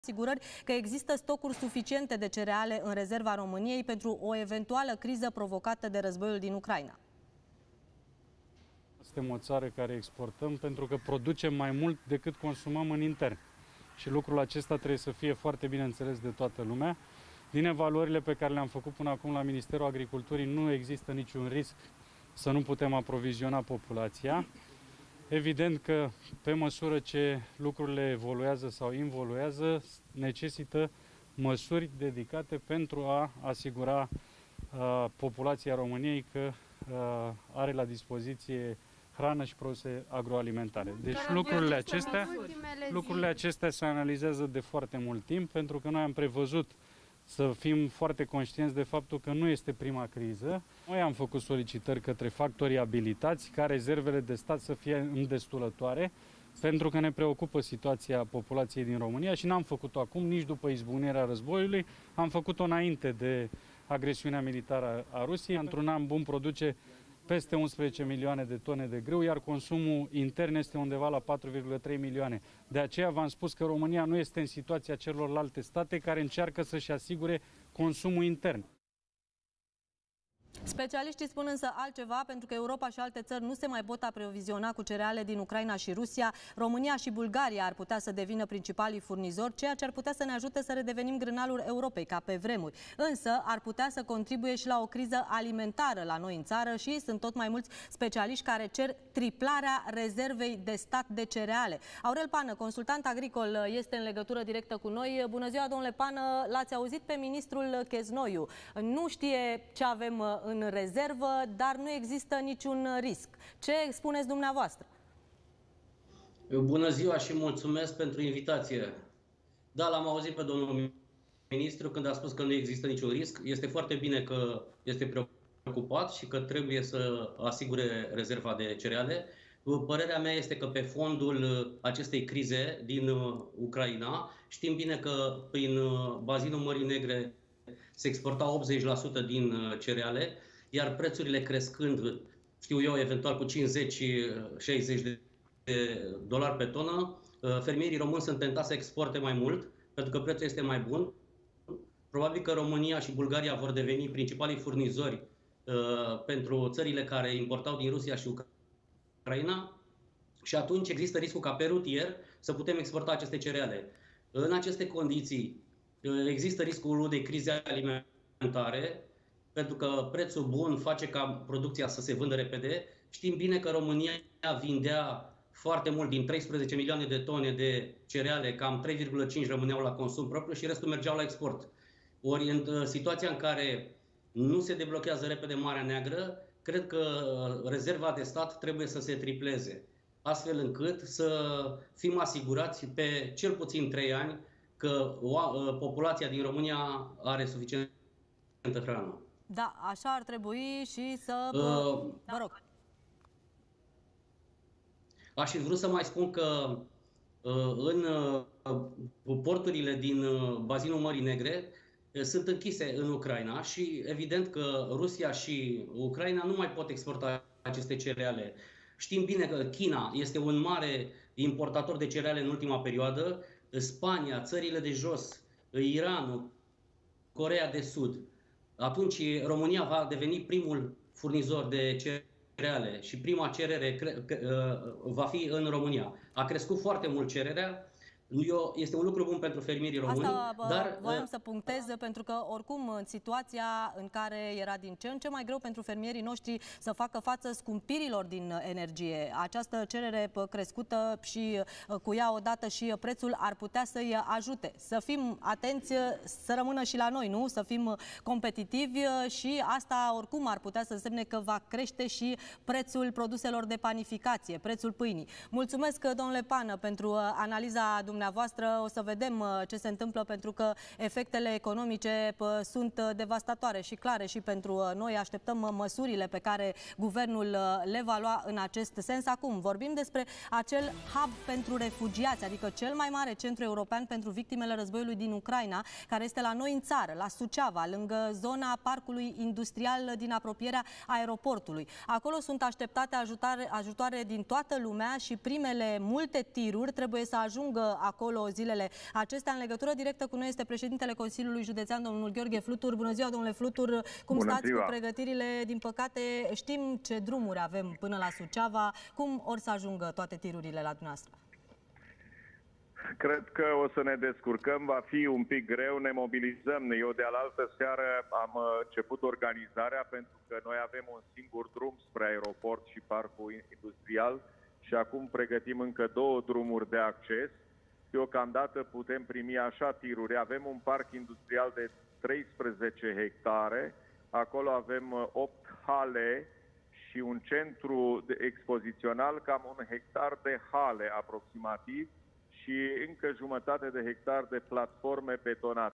asigurări că există stocuri suficiente de cereale în rezerva României pentru o eventuală criză provocată de războiul din Ucraina. Suntem o țară care exportăm pentru că producem mai mult decât consumăm în intern. Și lucrul acesta trebuie să fie foarte bine înțeles de toată lumea. Din evaluările pe care le-am făcut până acum la Ministerul Agriculturii, nu există niciun risc să nu putem aproviziona populația. Evident că pe măsură ce lucrurile evoluează sau involuează, necesită măsuri dedicate pentru a asigura populația României că are la dispoziție hrană și produse agroalimentare. Deci lucrurile acestea se analizează de foarte mult timp, pentru că noi am prevăzut să fim foarte conștienți de faptul că nu este prima criză. Noi am făcut solicitări către factorii abilitați ca rezervele de stat să fie îndestulătoare, pentru că ne preocupă situația populației din România și n-am făcut-o acum, nici după izbucnirea războiului, am făcut-o înainte de agresiunea militară a Rusiei. Într-un an bun produce peste 11 milioane de tone de grâu, iar consumul intern este undeva la 4,3 milioane. De aceea v-am spus că România nu este în situația celorlalte state care încearcă să-și asigure consumul intern. Specialiștii spun însă altceva, pentru că Europa și alte țări nu se mai pot aproviziona cu cereale din Ucraina și Rusia. România și Bulgaria ar putea să devină principalii furnizori, ceea ce ar putea să ne ajute să redevenim grânalul Europei, ca pe vremuri. Însă ar putea să contribuie și la o criză alimentară la noi în țară și sunt tot mai mulți specialiști care cer triplarea rezervei de stat de cereale. Aurel Pană, consultant agricol, este în legătură directă cu noi. Bună ziua, domnule Pană, l-ați auzit pe ministrul Cheznoiu. Nu știe ce avem în rezervă, dar nu există niciun risc. Ce spuneți dumneavoastră? Bună ziua și mulțumesc pentru invitație. Da, l-am auzit pe domnul ministru când a spus că nu există niciun risc. Este foarte bine că este preocupat și că trebuie să asigure rezerva de cereale. Părerea mea este că pe fondul acestei crize din Ucraina, știm bine că prin bazinul Mării Negre se exporta 80% din cereale, iar prețurile crescând, știu eu, eventual cu 50-60 de dolari pe tonă, fermierii români sunt tentați să exporte mai mult, pentru că prețul este mai bun. Probabil că România și Bulgaria vor deveni principalii furnizori pentru țările care importau din Rusia și Ucraina și atunci există riscul ca pe rutier să putem exporta aceste cereale. În aceste condiții există riscul unei crize alimentare, pentru că prețul bun face ca producția să se vândă repede. Știm bine că România vindea foarte mult, din 13 milioane de tone de cereale, cam 3,5 rămâneau la consum propriu și restul mergeau la export. Ori în situația în care nu se deblochează repede Marea Neagră, cred că rezerva de stat trebuie să se tripleze, astfel încât să fim asigurați pe cel puțin 3 ani că populația din România are suficientă hrană. Da, așa ar trebui și să... Vă rog. Aș fi vrut să mai spun că în porturile din bazinul Mării Negre sunt închise în Ucraina și evident că Rusia și Ucraina nu mai pot exporta aceste cereale. Știm bine că China este un mare importator de cereale în ultima perioadă, Spania, țările de jos, Iranul, Coreea de Sud. Atunci România va deveni primul furnizor de cereale și prima cerere va fi în România. A crescut foarte mult cererea. Este un lucru bun pentru fermierii români. Asta voiam să punctez, pentru că oricum în situația în care era din ce în ce mai greu pentru fermierii noștri să facă față scumpirilor din energie, această cerere crescută și cu ea odată și prețul ar putea să-i ajute. Să fim atenți, să rămână și la noi, nu? Să fim competitivi și asta oricum ar putea să însemne că va crește și prețul produselor de panificație, prețul pâinii. Mulțumesc, domnule Pană, pentru analiza dumneavoastră. O să vedem ce se întâmplă, pentru că efectele economice sunt devastatoare și clare și pentru noi. Așteptăm măsurile pe care guvernul le va lua în acest sens. Acum vorbim despre acel hub pentru refugiați, adică cel mai mare centru european pentru victimele războiului din Ucraina, care este la noi în țară, la Suceava, lângă zona parcului industrial din apropierea aeroportului. Acolo sunt așteptate ajutoare din toată lumea și primele multe tiruri trebuie să ajungă acolo zilele acestea. În legătură directă cu noi este președintele Consiliului Județean, domnul Gheorghe Flutur. Bună ziua, domnule Flutur! Cum Bună stați ziua. cu pregătirile? Din păcate știm ce drumuri avem până la Suceava. Cum or să ajungă toate tirurile la dumneavoastră? Cred că o să ne descurcăm, va fi un pic greu, ne mobilizăm. Eu de alaltă seară am început organizarea pentru că noi avem un singur drum spre aeroport și parcul industrial și acum pregătim încă 2 drumuri de acces. Deocamdată putem primi așa tiruri. Avem un parc industrial de 13 hectare, acolo avem 8 hale și un centru expozițional, cam 1 hectar de hale aproximativ, și încă jumătate de hectar de platforme betonate.